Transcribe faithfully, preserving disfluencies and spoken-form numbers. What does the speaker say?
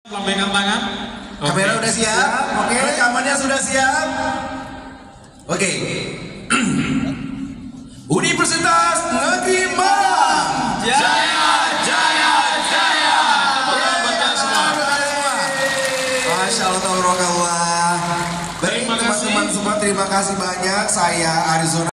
Lambaikan tangan. Kamera Oke. udah siap, oke, rekamannya sudah siap. Oke. Universitas Negeri Malang. Jaya, jaya, jaya. Buat semua. Masya Allah, tabarakallah. Baik Terima kasih. teman-teman semua, terima kasih banyak. Saya Arizona.